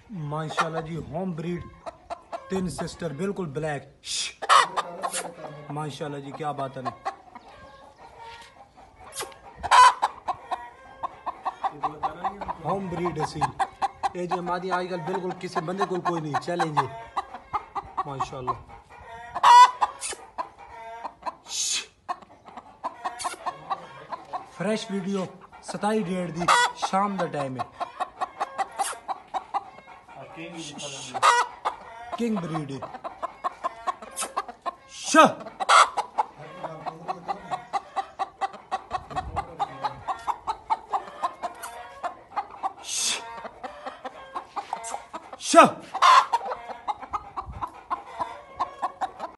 माशाल्लाह जी, home breed 3 sister, बिल्कुल ब्लैक। माशाल्लाह जी, क्या बात है। होम ब्रीड असील ये जो मादी आजकल बिल्कुल किसी बंदे को कोई नहीं चैलेंज है। माशाल्लाह फ्रेश वीडियो 27 डेट दी शाम का टाइम है। किंग ब्रीड है। Shut